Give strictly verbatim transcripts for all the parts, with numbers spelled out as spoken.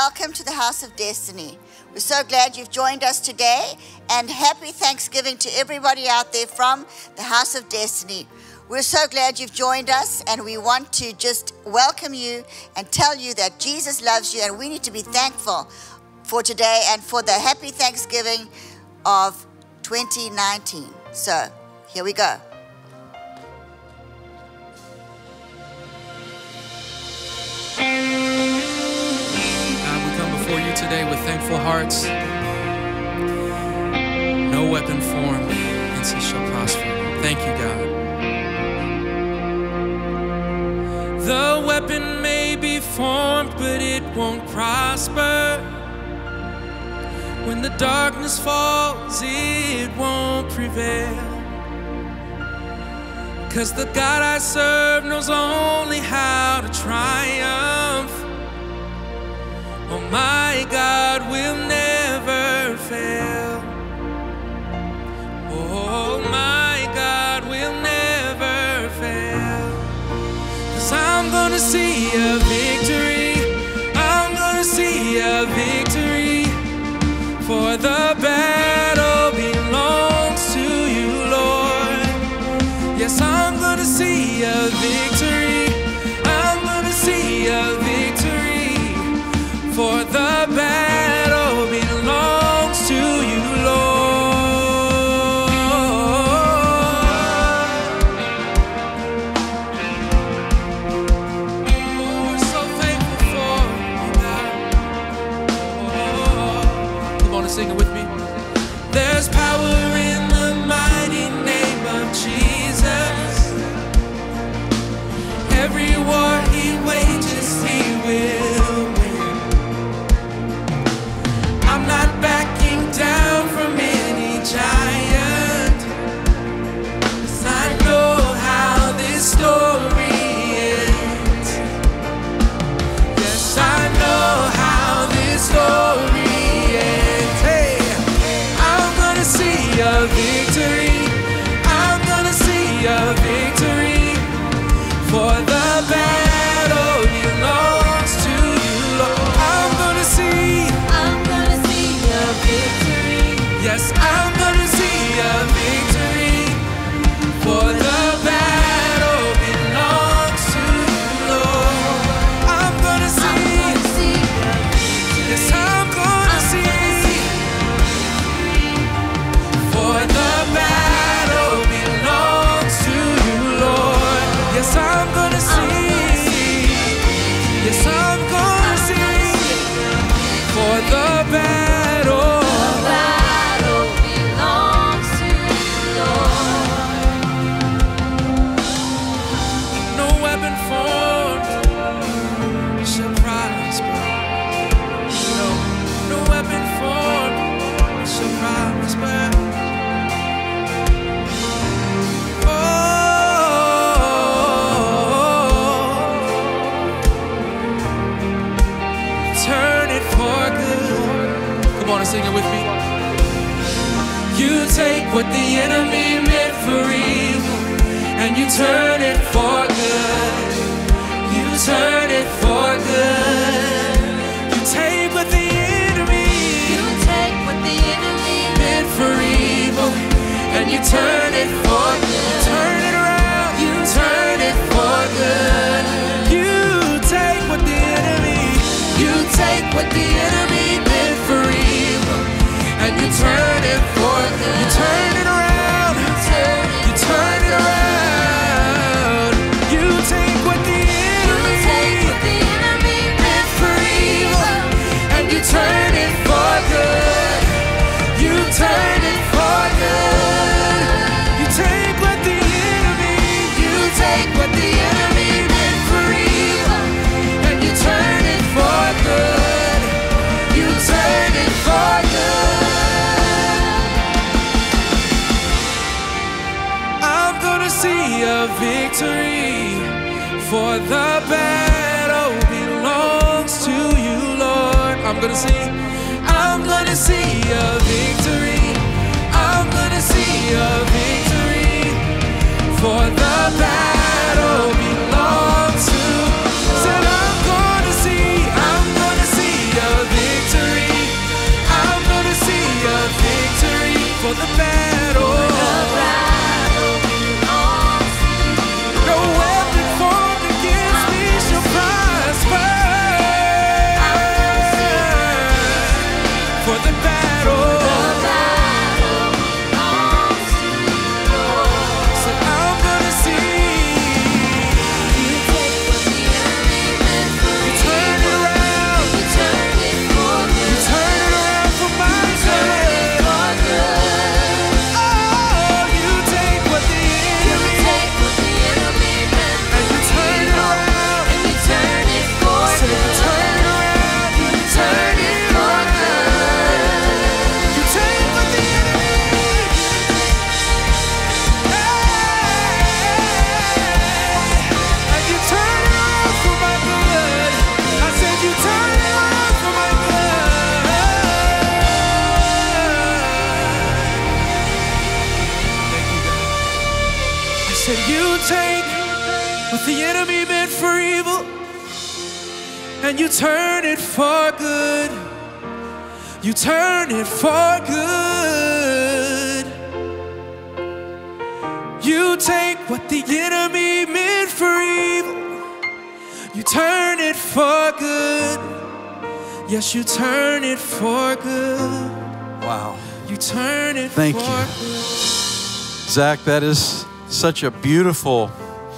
welcome to the House of Destiny. We're so glad you've joined us today, and happy Thanksgiving to everybody out there from the House of Destiny. We're so glad you've joined us, and we want to just welcome you and tell you that Jesus loves you, and we need to be thankful for today and for the happy Thanksgiving of twenty nineteen. So, here we go. For you today with thankful hearts. No weapon formed against us shall prosper. Thank you, God. The weapon may be formed, but it won't prosper. When the darkness falls, it won't prevail. 'Cause the God I serve knows only how to triumph. Oh, my God will never fail. Oh, my God will never fail. 'Cause I'm gonna see a victory. I'm gonna see a victory. For the battle belongs to you, Lord. Yes, I'm gonna see a victory. I'm gonna see a victory. For the battle belongs to you, Lord. Oh, we're so thankful for you, God. Oh, come on and sing it with me. There's power in the mighty name of Jesus. Every war he wages, he will win. I'm not backing down from any giant, 'cause I know how this story ends. Yes, I know how this story ends. Hey, I'm gonna see a victory. I'm gonna see a victory. For the battle belongs to you, Lord. I'm gonna see. Yes, I'm gonna see a victory. For the battle belongs to you, Lord. I'm gonna see. Yes, I'm gonna see. For the battle belongs to you, Lord. Yes, I'm gonna see. Yes, I'm gonna see. For the battle. Sing it with me. You take what the enemy meant for evil, and you turn it for good. You turn it for good. You take what the enemy, you take what the enemy meant for evil, and you turn it for good. Turn it around. You turn it for good. You take what the enemy, you take what the enemy meant for evil, and you turn it for good. You turn it around. You turn it, you turn it around. You take what the enemy, you take what the enemy meant for evil, and you turn it for good. You turn it for good. You take what the enemy, you take what the enemy meant for evil, and you turn it for good. You turn it for good. See a victory, for the battle belongs to you, Lord. I'm gonna see, I'm gonna see a victory. I'm gonna see a victory, for the battle belongs to. Said I'm gonna see, I'm gonna see a Said you take what the enemy meant for evil and you turn it for good. You turn it for good. You take what the enemy meant for evil, you turn it for good. Yes, you turn it for good. Wow. You turn it Thank for you. good. Zach, that is such a beautiful,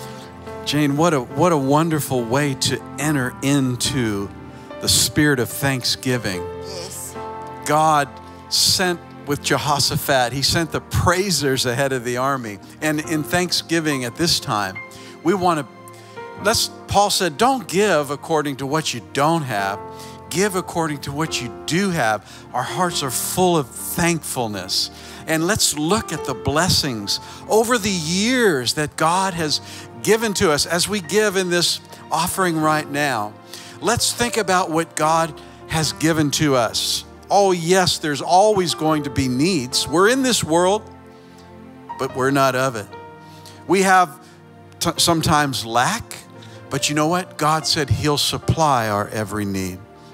Jane, what a, what a wonderful way to enter into the spirit of thanksgiving. Yes. God sent with Jehoshaphat, he sent the praisers ahead of the army. And in thanksgiving at this time, we want to, let's, Paul said, don't give according to what you don't have. Give according to what you do have. Our hearts are full of thankfulness. And let's look at the blessings over the years that God has given to us as we give in this offering right now. Let's think about what God has given to us. Oh, yes, there's always going to be needs. We're in this world, but we're not of it. We have t- sometimes lack, but you know what? God said He'll supply our every need.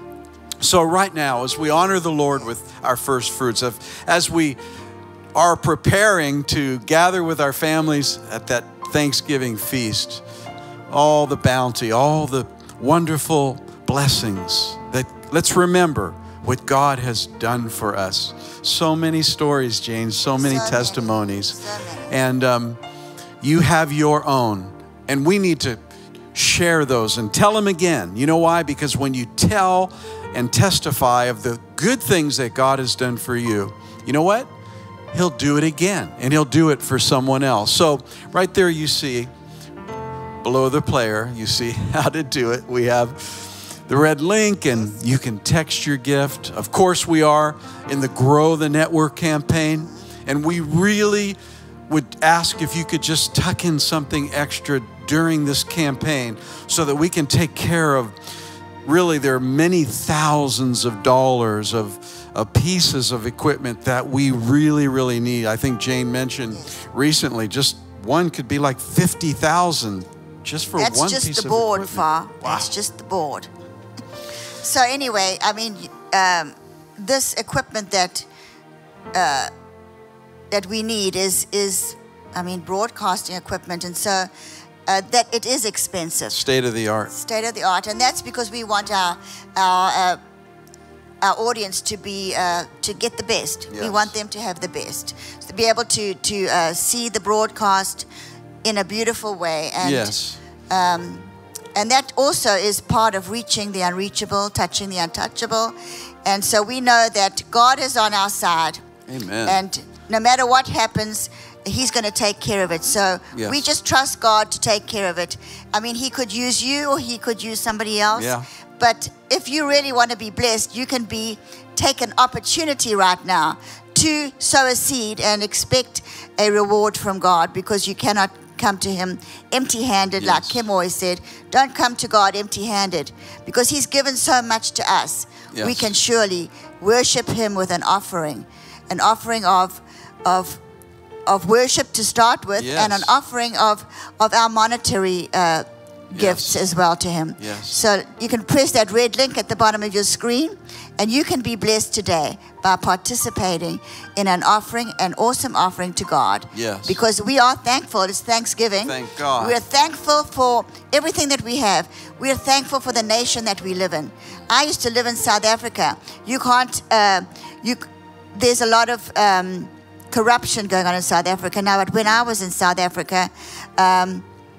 So right now, as we honor the Lord with our first fruits, as we are preparing to gather with our families at that Thanksgiving feast, all the bounty, all the wonderful blessings, that let's remember what God has done for us. So many stories, Jane, so many So testimonies. many. So many. And um, you have your own. And we need to share those and tell them again. You know why? Because when you tell and testify of the good things that God has done for you, you know what? He'll do it again, and He'll do it for someone else. So right there you see, below the player, you see how to do it. We have the red link, and you can text your gift. Of course, we are in the Grow the Network campaign, and we really would ask if you could just tuck in something extra during this campaign so that we can take care of, really, there are many thousands of dollars of, of pieces of equipment that we really, really need. I think Jane mentioned recently, just one could be like fifty thousand just for That's one just piece the of board, equipment. Far. Wow. That's just the board. So anyway, I mean, um, this equipment that uh, that we need is is, I mean, broadcasting equipment, and so uh, that it is expensive. State of the art. State of the art, and that's because we want our our uh, our audience to be uh, to get the best. We Yes. want them to have the best, to be able to to uh, see the broadcast in a beautiful way, and Yes. um, and that also is part of reaching the unreachable, touching the untouchable, and so we know that God is on our side, Amen. and no matter what happens, He's going to take care of it. So Yes. we just trust God to take care of it. I mean, He could use you, or He could use somebody else. Yeah. But if you really want to be blessed, you can be take an opportunity right now to sow a seed and expect a reward from God, because you cannot come to Him empty-handed. Yes. Like Kim always said, don't come to God empty-handed, because He's given so much to us. Yes. We can surely worship Him with an offering, an offering of of of worship to start with, Yes. and an offering of of our monetary uh, gifts Yes. as well to Him. Yes. So you can press that red link at the bottom of your screen, and you can be blessed today by participating in an offering, an awesome offering to God. Yes. Because we are thankful. It's Thanksgiving. Thank God. We're thankful for everything that we have. We're thankful for the nation that we live in. I used to live in South Africa. You can't, uh, you, there's a lot of um, corruption going on in South Africa now. But when I was in South Africa, um,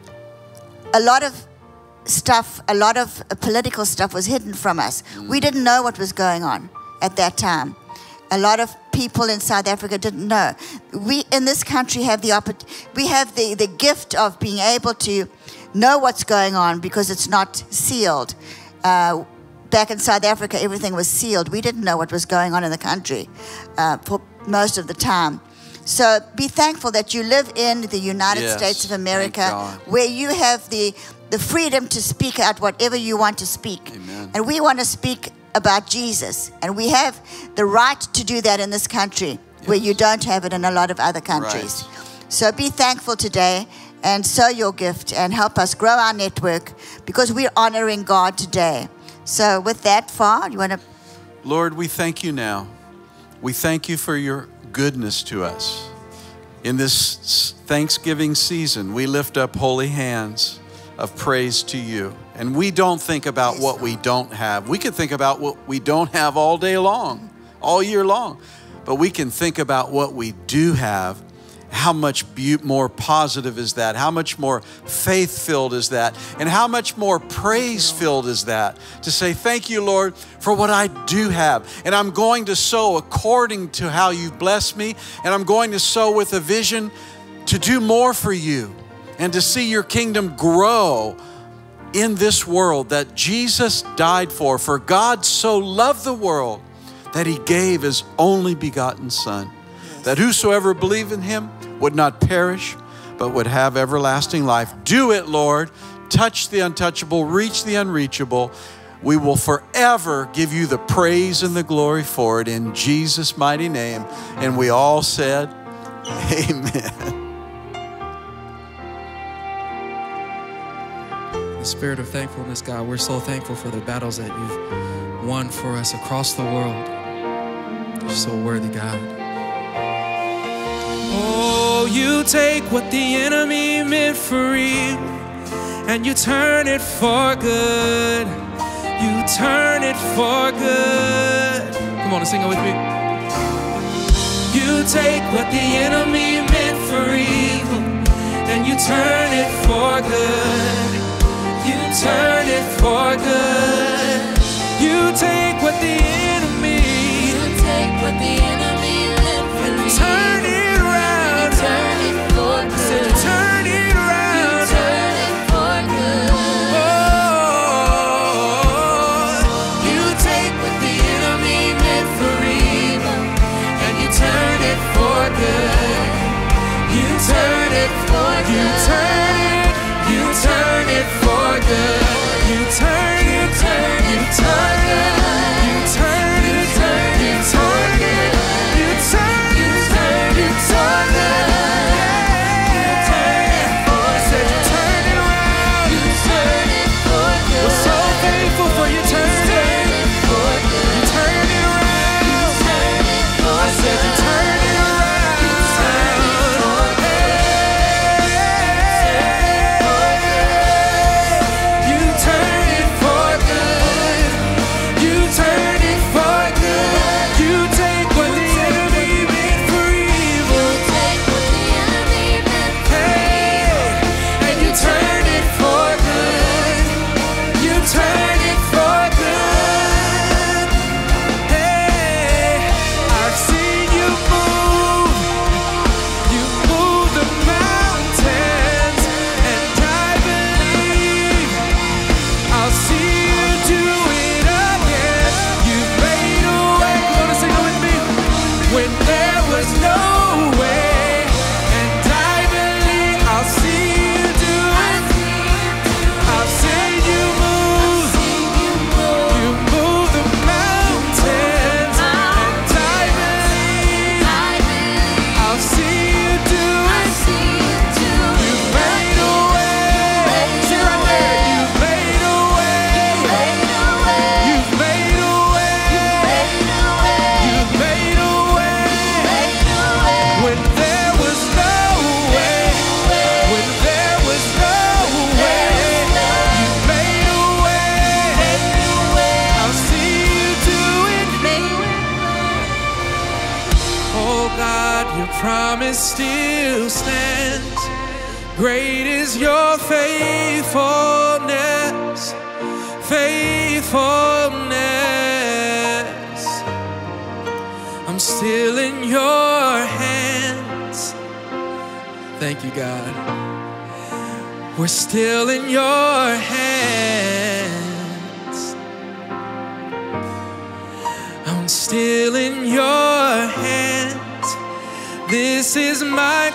a lot of stuff, a lot of political stuff was hidden from us. Mm. We didn't know what was going on at that time. A lot of people in South Africa didn't know. We in this country have the oppor- we have the, the gift of being able to know what's going on because it's not sealed. Uh, back in South Africa, everything was sealed. We didn't know what was going on in the country uh, for most of the time. So be thankful that you live in the United Yes, States of thank America, God. where you have the the freedom to speak out whatever you want to speak. Amen. And we want to speak about Jesus. And we have the right to do that in this country, where you don't have it in a lot of other countries. Right. So be thankful today and sow your gift and help us grow our network, because we're honoring God today. So with that, Far, you want to? Lord, we thank you now. We thank you for your goodness to us. In this Thanksgiving season, we lift up holy hands of praise to you. And we don't think about what we don't have. We can think about what we don't have all day long, all year long. But we can think about what we do have. How much be- more positive is that? How much more faith-filled is that? And how much more praise-filled is that? To say, thank you, Lord, for what I do have. And I'm going to sow according to how you've blessed me. And I'm going to sow with a vision to do more for you and to see your kingdom grow in this world that Jesus died for. For God so loved the world that he gave his only begotten Son, that whosoever believed in him would not perish, but would have everlasting life. Do it, Lord. Touch the untouchable, reach the unreachable. We will forever give you the praise and the glory for it in Jesus' mighty name. And we all said, amen. The spirit of thankfulness, God, we're so thankful for the battles that you've won for us across the world. You're so worthy, God. Oh, you take what the enemy meant for evil and you turn it for good. You turn it for good. Come on and sing it with me. You take what the enemy meant for evil and you turn it for good. You turn it for good. You take what the enemy, you take what the enemy meant for evil, turn it around, you turn it for good. So you turn it around, you turn it for good. Oh, you take what the enemy meant for evil and you turn it for good. You turn it for good. You turn it, you turn it for good. You turn it, turn it, turn it. You turn it, turn it, turn it. You turn it, turn it, turn it. You turn it for good. Said you turn it around. You turn it for good. We're so thankful for you turning it for good. You turn it around. You turn it for good. I said you turn it around. You turn it for good. You turn it for good. You turn it for good. You take what the enemy meant for evil. Take what the enemy meant for evil. And you turn it for good. You turn it for good. Hey, I've seen you move. You move the mountains, and I believe I'll see you do it again. You made a way. Come on and sing it with me. When there was no way, and I believe I'll see you do it. I've seen you move. You move the mountains, and I believe I'll see you do it. You made a way. See right there. You made a way. You've made a way. You've made a way. When there was no way. When there was no way. You made a way. I'll see you do it. Oh God, your promise still stands. Great is your faithfulness, faithfulness. I'm still in your hands. Thank you, God. We're still in your hands. I'm still in your hands. This is my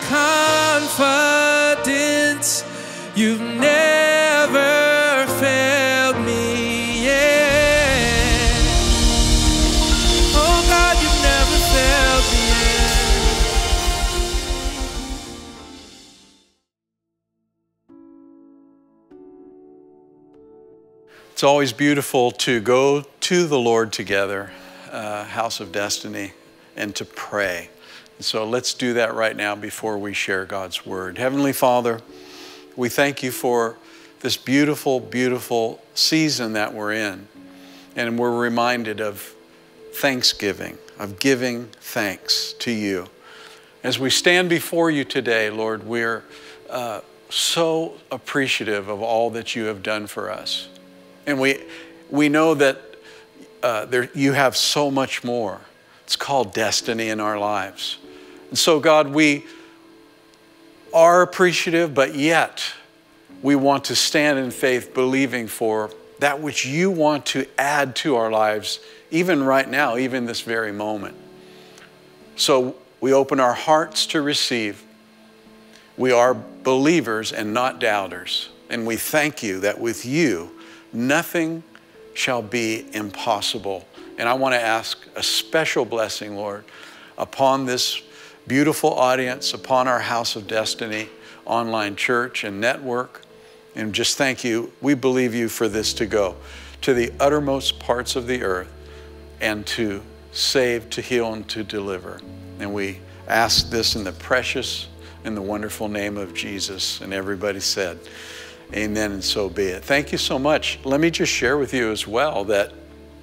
confidence. You've never failed me yet. Oh God, you've never failed me yet. It's always beautiful to go to the Lord together, uh, House of Destiny, and to pray. And so let's do that right now before we share God's word. Heavenly Father, we thank you for this beautiful, beautiful season that we're in. And we're reminded of thanksgiving, of giving thanks to you. As we stand before you today, Lord, we're uh, so appreciative of all that you have done for us. And we, we know that uh, there, you have so much more. It's called destiny in our lives. And so, God, we are appreciative, but yet we want to stand in faith, believing for that which you want to add to our lives, even right now, even this very moment. So we open our hearts to receive. We are believers and not doubters. And we thank you that with you, nothing shall be impossible. And I want to ask a special blessing, Lord, upon this beautiful audience, upon our House of Destiny online church and network. And just thank you. We believe you for this to go to the uttermost parts of the earth and to save, to heal, and to deliver. And we ask this in the precious and the wonderful name of Jesus. And everybody said, amen, and so be it. Thank you so much. Let me just share with you as well that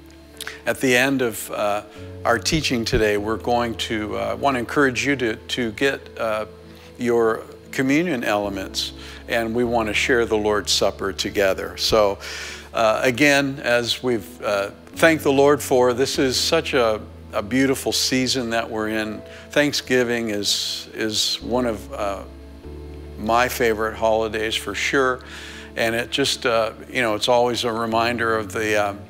at the end of uh, our teaching today, we're going to uh, want to encourage you to, to get uh, your communion elements, and we want to share the Lord's Supper together. So uh, again, as we've uh, thanked the Lord for, this is such a, a beautiful season that we're in. Thanksgiving is, is one of uh, my favorite holidays for sure. And it just, uh, you know, it's always a reminder of the, um,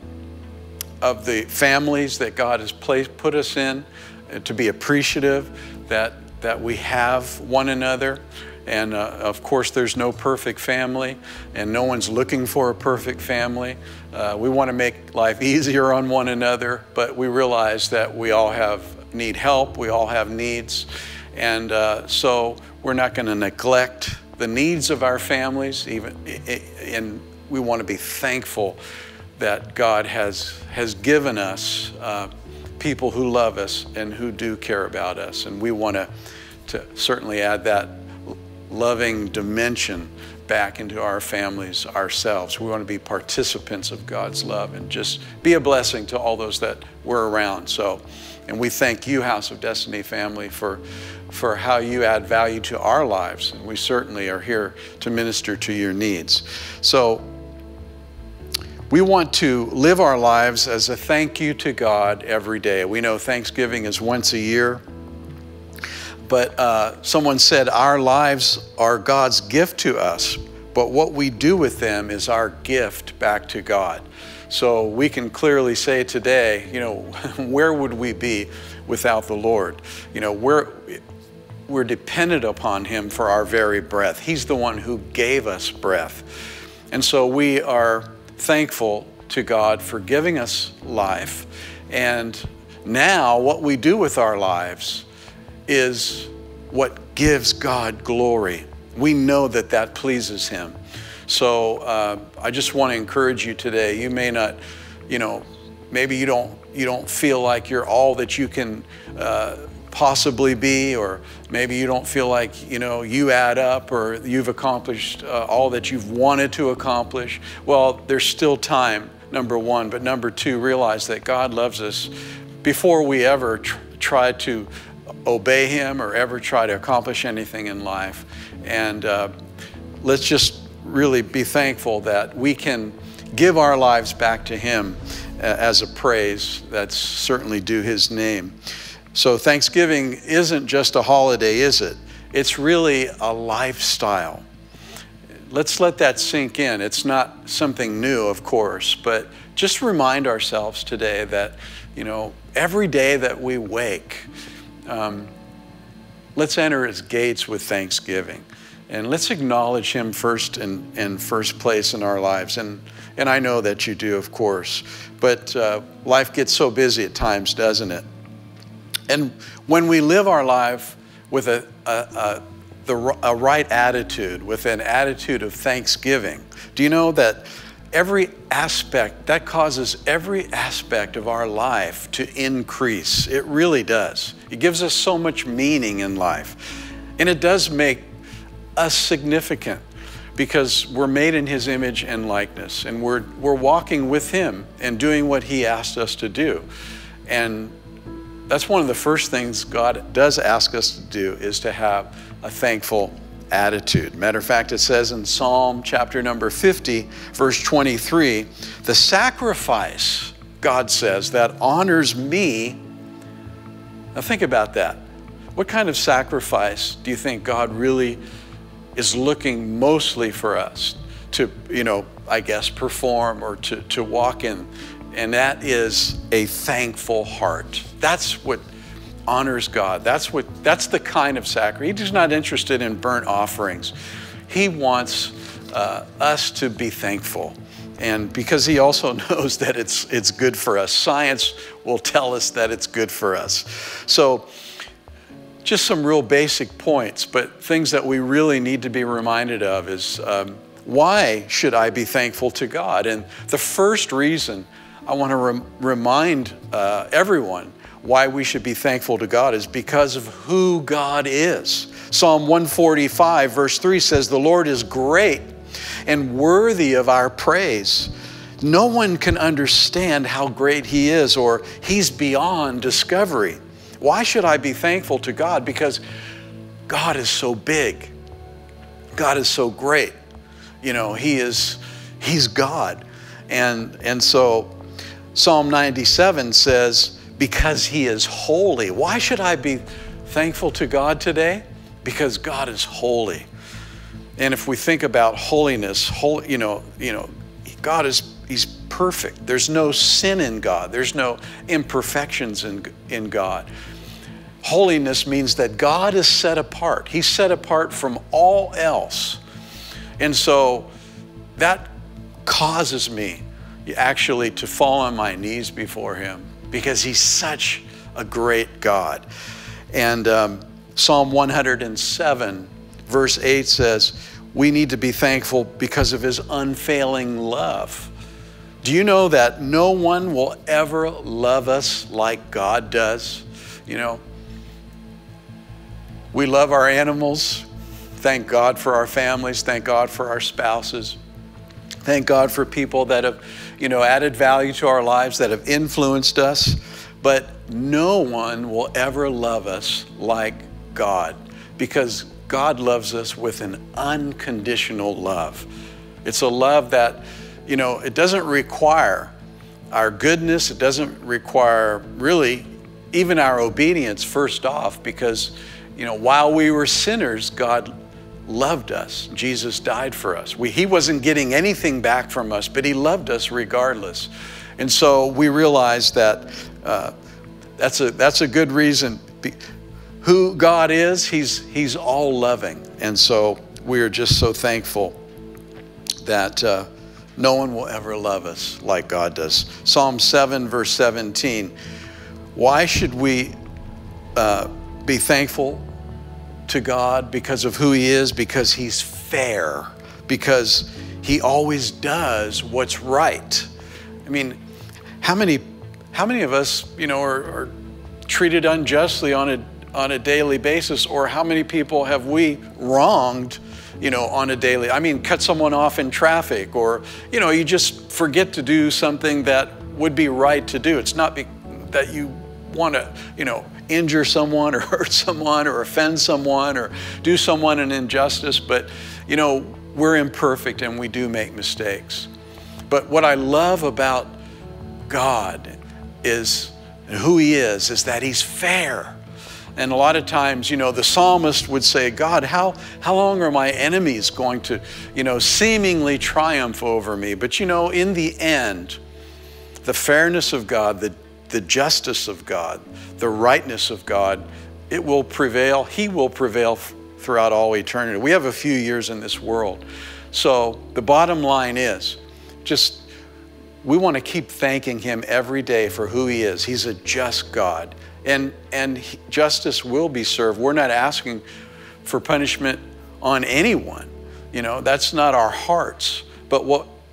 of the families that God has placed, put us in, uh, to be appreciative that, that we have one another. And uh, of course, there's no perfect family, and no one's looking for a perfect family. Uh, we want to make life easier on one another, but we realize that we all have need help, we all have needs. And uh, so we're not going to neglect the needs of our families, even, and we want to be thankful that God has, has given us uh, people who love us and who do care about us. And we want to, to certainly add that loving dimension back into our families ourselves. We want to be participants of God's love and just be a blessing to all those that we're around. So, and we thank you, House of Destiny family, for, for how you add value to our lives. And we certainly are here to minister to your needs. So we want to live our lives as a thank you to God every day. We know Thanksgiving is once a year. But uh, someone said our lives are God's gift to us, but what we do with them is our gift back to God. So we can clearly say today, you know, where would we be without the Lord? You know, we're, we're dependent upon Him for our very breath. He's the one who gave us breath. And so we are thankful to God for giving us life. And now what we do with our lives is what gives God glory. We know that that pleases Him. So uh, I just want to encourage you today. You may not, you know, maybe you don't, you don't feel like you're all that you can uh, possibly be, or maybe you don't feel like, you know, you add up or you've accomplished uh, all that you've wanted to accomplish. Well, there's still time, number one. But number two, realize that God loves us before we ever tr try to obey Him or ever try to accomplish anything in life. And uh, let's just really be thankful that we can give our lives back to Him uh, as a praise that's certainly due His name. So Thanksgiving isn't just a holiday, is it? It's really a lifestyle. Let's let that sink in. It's not something new, of course, but just remind ourselves today that, you know, every day that we wake, Um, let's enter His gates with thanksgiving, and let's acknowledge Him first in, in first place in our lives. And, and I know that you do, of course, but uh, life gets so busy at times, doesn't it? And when we live our life with a, a, a, the, a right attitude, with an attitude of thanksgiving, do you know that every aspect, that causes every aspect of our life to increase. It really does. It gives us so much meaning in life. And it does make us significant because we're made in his image and likeness, and we're, we're walking with him and doing what he asked us to do. And that's one of the first things God does ask us to do, is to have a thankful attitude. Matter of fact, it says in Psalm chapter number fifty, verse twenty-three, the sacrifice, God says, that honors me. Now think about that. What kind of sacrifice do you think God really is looking mostly for us to, you know, I guess, perform or to, to walk in? And that is a thankful heart. That's what honors God. That's what, that's the kind of sacrifice. He's not interested in burnt offerings. He wants uh, us to be thankful. And because he also knows that it's, it's good for us. Science will tell us that it's good for us. So just some real basic points, but things that we really need to be reminded of is, um, why should I be thankful to God? And the first reason I want to rem remind uh, everyone why we should be thankful to God is because of who God is. Psalm one forty-five verse three says, the Lord is great and worthy of our praise. No one can understand how great he is, or he's beyond discovery. Why should I be thankful to God? Because God is so big. God is so great. You know, he is, he's God. And, and so Psalm ninety-seven says, because he is holy. Why should I be thankful to God today? Because God is holy. And if we think about holiness, holy, you know, you know, God is, he's perfect. There's no sin in God. There's no imperfections in, in God. Holiness means that God is set apart. He's set apart from all else. And so that causes me actually to fall on my knees before him, because he's such a great God. And um, Psalm one hundred seven, verse eight says, we need to be thankful because of his unfailing love. Do you know that no one will ever love us like God does? You know, we love our animals. Thank God for our families. Thank God for our spouses. Thank God for people that have, you know, added value to our lives, that have influenced us. But no one will ever love us like God, because God loves us with an unconditional love. It's a love that, you know, it doesn't require our goodness. It doesn't require really even our obedience first off, because, you know, while we were sinners, God loved us. Jesus died for us. We, he wasn't getting anything back from us, but he loved us regardless. And so we realize that uh, that's a, that's a good reason. Be, who God is, he's, he's all loving. And so we are just so thankful that uh, no one will ever love us like God does. Psalm seven, verse seventeen. Why should we uh, be thankful to God? Because of who he is, because he's fair, because he always does what's right. I mean, how many, how many of us, you know, are, are treated unjustly on a, on a daily basis, or how many people have we wronged, you know, on a daily, I mean, cut someone off in traffic, or, you know, you just forget to do something that would be right to do. It's not be, that you want to, you know, injure someone or hurt someone or offend someone or do someone an injustice, but, you know, we're imperfect and we do make mistakes. But what I love about God is, and who he is, is that he's fair. And a lot of times, you know, the psalmist would say, God, how, how long are my enemies going to, you know, seemingly triumph over me? But, you know, in the end, the fairness of God, the the justice of God, the rightness of God, it will prevail. He will prevail throughout all eternity. We have a few years in this world. So the bottom line is, just, we want to keep thanking him every day for who he is. He's a just God. And, and he, justice will be served. We're not asking for punishment on anyone. You know, that's not our hearts. But what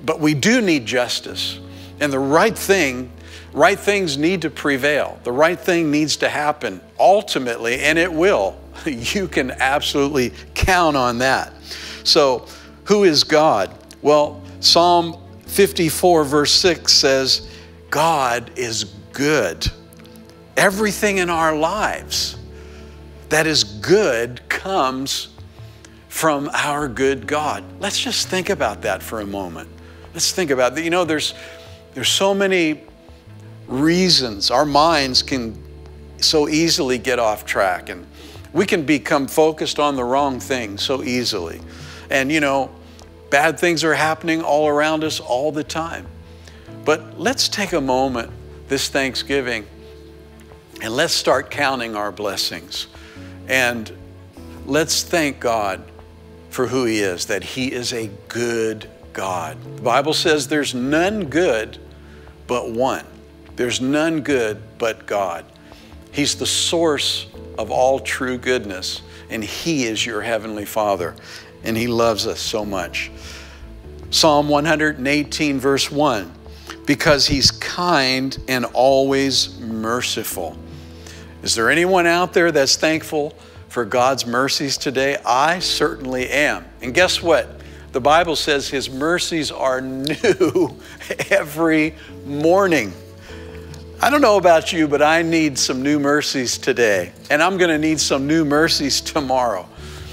but we do need justice. And the right thing, right things need to prevail. The right thing needs to happen ultimately, and it will. You can absolutely count on that. So, who is God? Well, Psalm fifty-four verse six says, God is good. Everything in our lives that is good comes from our good God. Let's just think about that for a moment. Let's think about that. You know, there's, there's so many reasons our minds can so easily get off track, and we can become focused on the wrong thing so easily. And you know, bad things are happening all around us all the time. But let's take a moment this Thanksgiving and let's start counting our blessings. And let's thank God for who He is, that He is a good God. The Bible says there's none good but one. There's none good but God. He's the source of all true goodness, and He is your Heavenly Father, and He loves us so much. Psalm one hundred eighteen verse one, because He's kind and always merciful. Is there anyone out there that's thankful for God's mercies today? I certainly am. And guess what? The Bible says His mercies are new every morning. I don't know about you, but I need some new mercies today. And I'm going to need some new mercies tomorrow.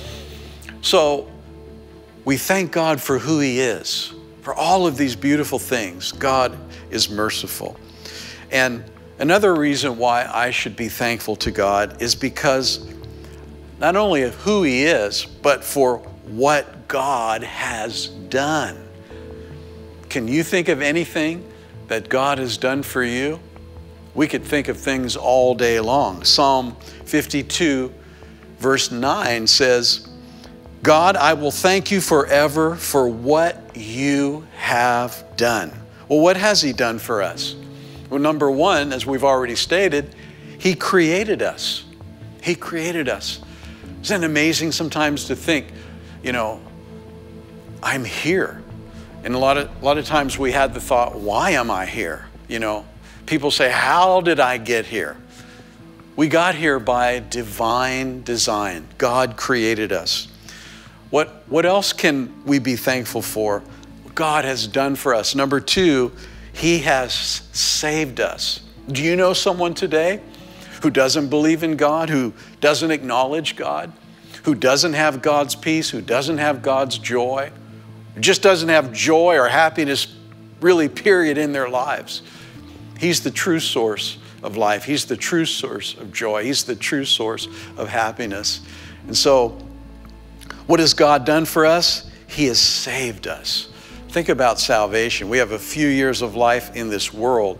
So we thank God for who He is, for all of these beautiful things. God is merciful. And another reason why I should be thankful to God is because not only of who He is, but for what God has done. Can you think of anything that God has done for you? We could think of things all day long. Psalm fifty-two verse nine says, God, I will thank you forever for what you have done. Well, what has He done for us? Well, number one, as we've already stated, He created us. He created us. Isn't it amazing sometimes to think, you know, I'm here. And a lot of, a lot of times we had the thought, why am I here? You know, people say, how did I get here? We got here by divine design. God created us. What, what else can we be thankful for? God has done for us. Number two, He has saved us. Do you know someone today who doesn't believe in God, who doesn't acknowledge God, who doesn't have God's peace, who doesn't have God's joy, who just doesn't have joy or happiness, really, period, in their lives? He's the true source of life. He's the true source of joy. He's the true source of happiness. And so, what has God done for us? He has saved us. Think about salvation. We have a few years of life in this world,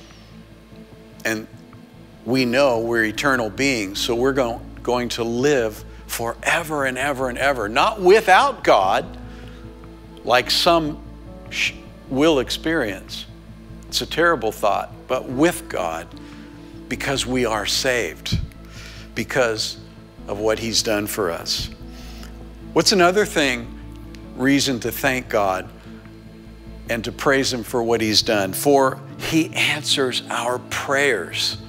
and we know we're eternal beings, so we're going, going to live forever and ever and ever, not without God, like some will experience. It's a terrible thought, but with God, because we are saved, because of what He's done for us. What's another thing, reason to thank God and to praise Him for what He's done? For He answers our prayers.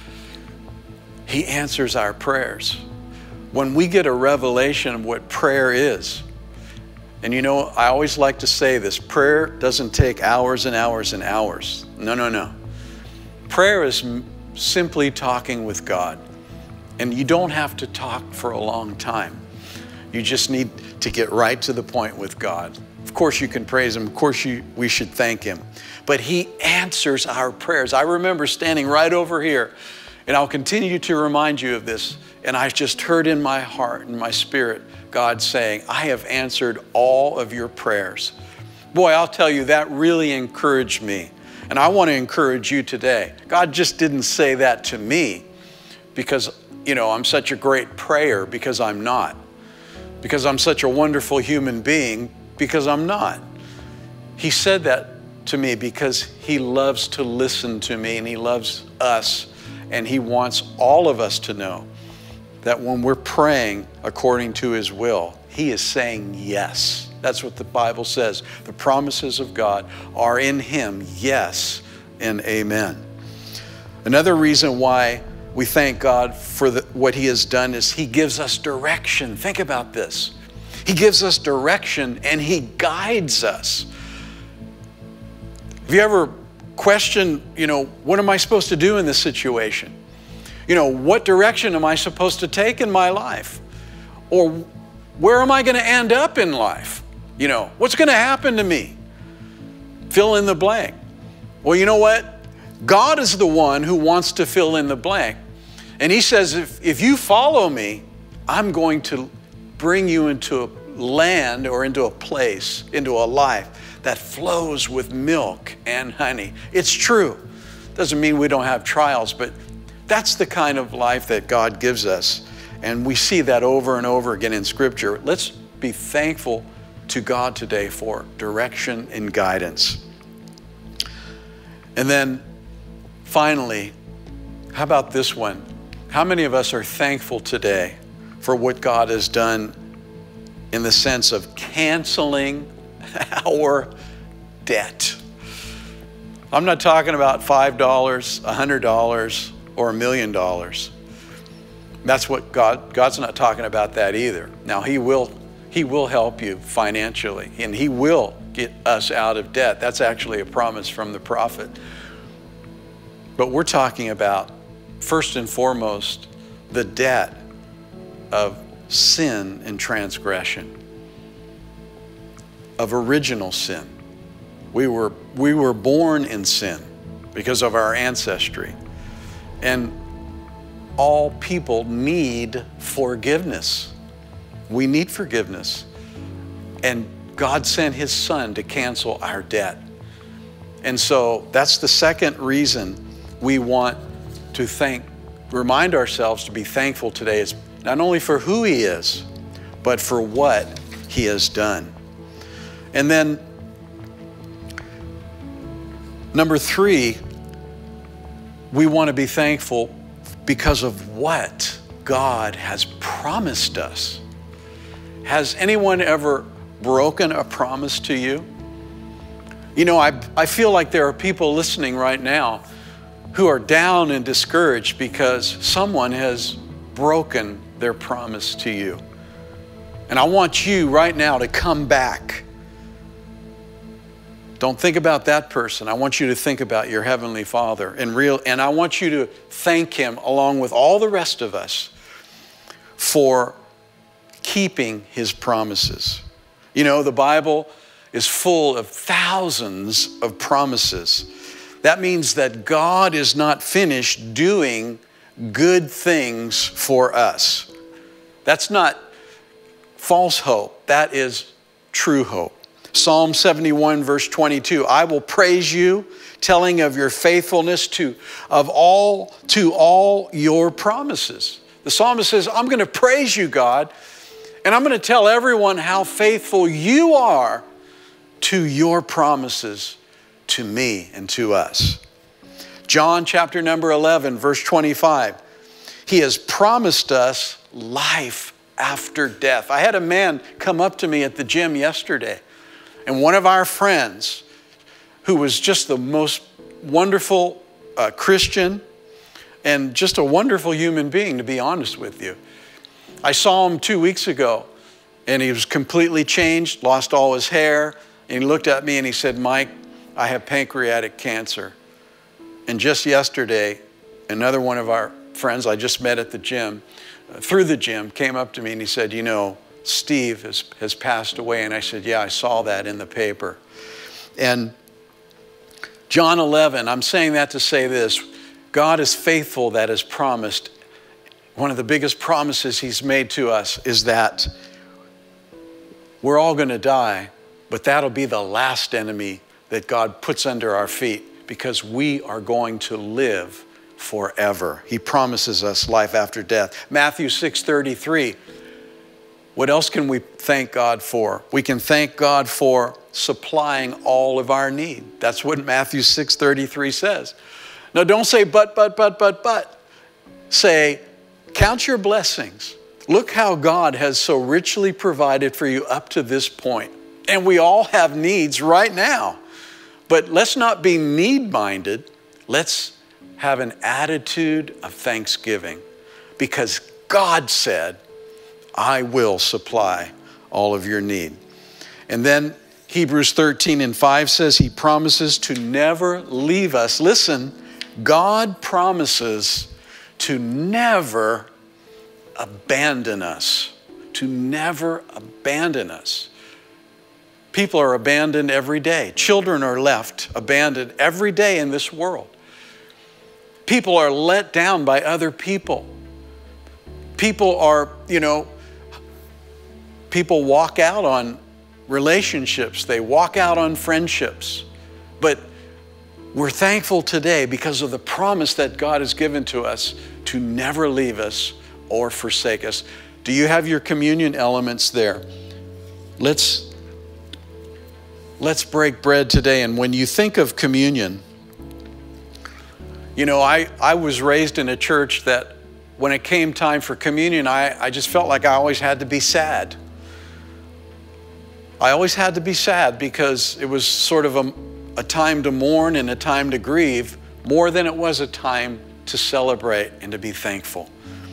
He answers our prayers. When we get a revelation of what prayer is, and you know, I always like to say this, prayer doesn't take hours and hours and hours. No, no, no. Prayer is simply talking with God. And you don't have to talk for a long time. You just need to get right to the point with God. Of course you can praise Him. Of course you, we should thank Him. But He answers our prayers. I remember standing right over here, and I'll continue to remind you of this. And I just heard in my heart, in my spirit, God saying, I have answered all of your prayers. Boy, I'll tell you, that really encouraged me. And I want to encourage you today. God just didn't say that to me because, you know, I'm such a great prayer, because I'm not. Because I'm such a wonderful human being, because I'm not. He said that to me because He loves to listen to me, and He loves us, and He wants all of us to know that when we're praying according to His will, He is saying yes. That's what the Bible says. The promises of God are in him, yes and amen. Another reason why we thank God for the, what he has done is he gives us direction. Think about this. He gives us direction and he guides us. Have you ever questioned, you know, what am I supposed to do in this situation? You know, what direction am I supposed to take in my life? Or where am I going to end up in life? You know, what's going to happen to me? Fill in the blank. Well, you know what? God is the one who wants to fill in the blank. And he says, if, if you follow me, I'm going to bring you into a land or into a place, into a life that flows with milk and honey. It's true. Doesn't mean we don't have trials, but that's the kind of life that God gives us. And we see that over and over again in Scripture. Let's be thankful to God today for direction and guidance. And then finally, how about this one? How many of us are thankful today for what God has done in the sense of canceling our debt? I'm not talking about five dollars, one hundred dollars, or a million dollars. That's what God, God's not talking about that either. Now, he will, he will help you financially, and he will get us out of debt. That's actually a promise from the prophet. But we're talking about, first and foremost, the debt of sin and transgression, of original sin. We were, we were born in sin because of our ancestry. And all people need forgiveness. We need forgiveness. And God sent his son to cancel our debt. And so that's the second reason we want to thank, remind ourselves to be thankful today, is not only for who he is, but for what he has done. And then number three, we want to be thankful because of what God has promised us. Has anyone ever broken a promise to you? You know, I, I feel like there are people listening right now who are down and discouraged because someone has broken their promise to you. And I want you right now to come back. Don't think about that person. I want you to think about your Heavenly Father. And, real, and I want you to thank him along with all the rest of us for keeping his promises. You know, the Bible is full of thousands of promises. That means that God is not finished doing good things for us. That's not false hope. That is true hope. Psalm seventy-one, verse twenty-two, I will praise you, telling of your faithfulness to, of all, to all your promises. The psalmist says, I'm going to praise you, God, and I'm going to tell everyone how faithful you are to your promises to me and to us. John chapter number eleven, verse twenty-five, he has promised us life after death. I had a man come up to me at the gym yesterday, and one of our friends, who was just the most wonderful uh, Christian and just a wonderful human being, to be honest with you. I saw him two weeks ago, and he was completely changed, lost all his hair, and he looked at me and he said, Mike, I have pancreatic cancer. And just yesterday, another one of our friends I just met at the gym, uh, through the gym, came up to me and he said, you know, Steve has, has passed away. And I said, yeah, I saw that in the paper. And John eleven, I'm saying that to say this, God is faithful that has promised. One of the biggest promises he's made to us is that we're all going to die, but that'll be the last enemy that God puts under our feet, because we are going to live forever. He promises us life after death. Matthew six thirty-three. What else can we thank God for? We can thank God for supplying all of our need. That's what Matthew six thirty-three says. Now don't say but, but, but, but, but. Say, count your blessings. Look how God has so richly provided for you up to this point. And we all have needs right now. But let's not be need-minded. Let's have an attitude of thanksgiving, because God said, I will supply all of your need. And then Hebrews thirteen and five says he promises to never leave us. Listen, God promises to never abandon us, to never abandon us. People are abandoned every day. Children are left abandoned every day in this world. People are let down by other people. People are, you know, people walk out on relationships. They walk out on friendships. But we're thankful today because of the promise that God has given to us to never leave us or forsake us. Do you have your communion elements there? Let's, let's break bread today. And when you think of communion, you know, I, I was raised in a church that when it came time for communion, I, I just felt like I always had to be sad. I always had to be sad because it was sort of a, a time to mourn and a time to grieve more than it was a time to celebrate and to be thankful.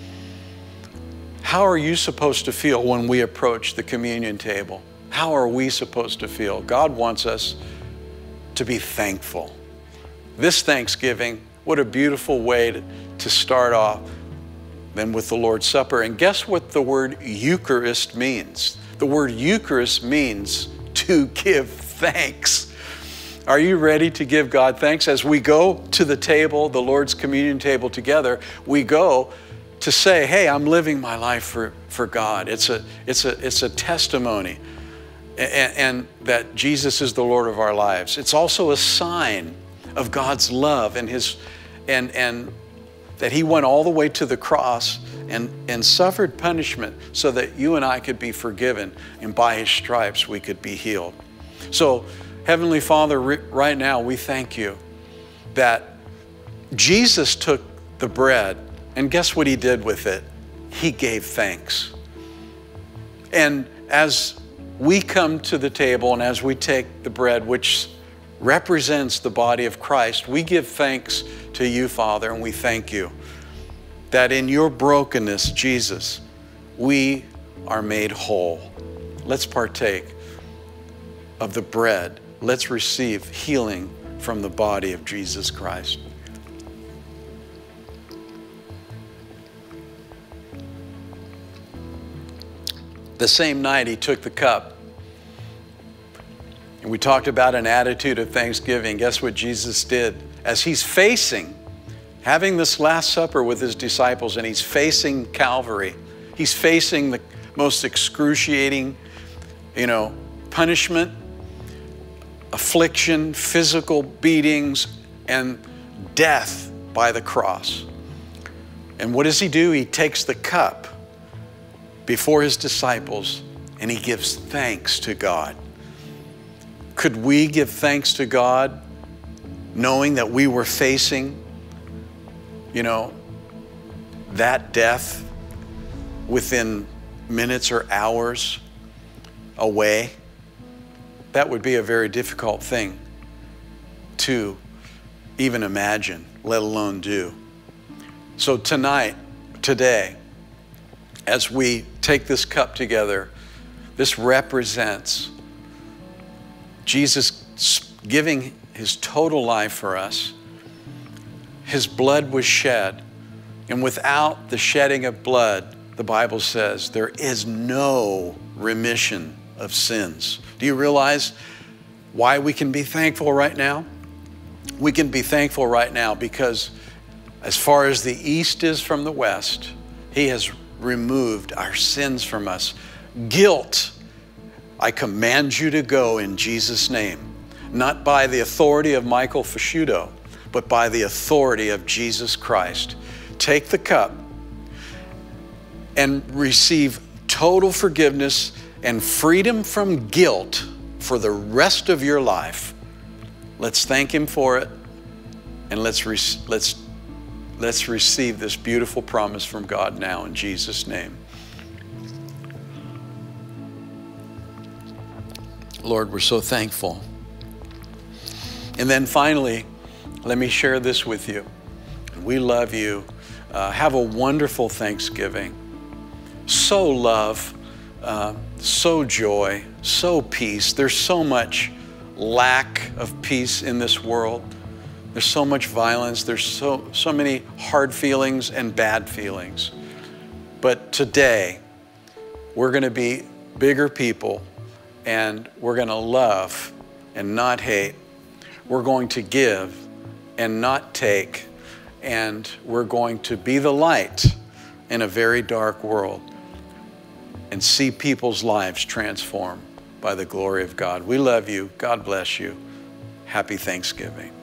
How are you supposed to feel when we approach the communion table? How are we supposed to feel? God wants us to be thankful. This Thanksgiving, what a beautiful way to, to start off than with the Lord's Supper. And guess what the word Eucharist means? The word Eucharist means to give thanks. Are you ready to give God thanks? As we go to the table, the Lord's communion table together, we go to say, hey, I'm living my life for, for God. It's a, it's a, it's a testimony and, and that Jesus is the Lord of our lives. It's also a sign of God's love and his, and, and that he went all the way to the cross and, and suffered punishment so that you and I could be forgiven, and by his stripes we could be healed. So, Heavenly Father, right now we thank you that Jesus took the bread, and guess what he did with it? He gave thanks. And as we come to the table and as we take the bread, which represents the body of Christ, we give thanks to you, Father, and we thank you that in your brokenness, Jesus, we are made whole. Let's partake of the bread. Let's receive healing from the body of Jesus Christ. The same night he took the cup. And we talked about an attitude of thanksgiving. Guess what Jesus did? As he's facing, having this Last Supper with his disciples, and he's facing Calvary, he's facing the most excruciating, you know, punishment, affliction, physical beatings, and death by the cross. And what does he do? He takes the cup before his disciples and he gives thanks to God. Could we give thanks to God knowing that we were facing, you know, that death within minutes or hours away? That would be a very difficult thing to even imagine, let alone do. So tonight, today, as we take this cup together, this represents Jesus giving his total life for us. His blood was shed, and without the shedding of blood, the Bible says, there is no remission of sins. Do you realize why we can be thankful right now? We can be thankful right now because as far as the east is from the west, he has removed our sins from us. Guilt, I command you to go in Jesus' name, not by the authority of Michael Fasciuto, but by the authority of Jesus Christ. Take the cup and receive total forgiveness and freedom from guilt for the rest of your life. Let's thank him for it, and let's re let's let's receive this beautiful promise from God now in Jesus' name. Lord, we're so thankful. And then finally, let me share this with you. We love you. Uh, have a wonderful Thanksgiving. So love, uh, so joy, so peace. There's so much lack of peace in this world. There's so much violence. There's so, so many hard feelings and bad feelings. But today, we're going to be bigger people, and we're going to love and not hate. We're going to give and not take. And we're going to be the light in a very dark world and see people's lives transformed by the glory of God. We love you. God bless you. Happy Thanksgiving.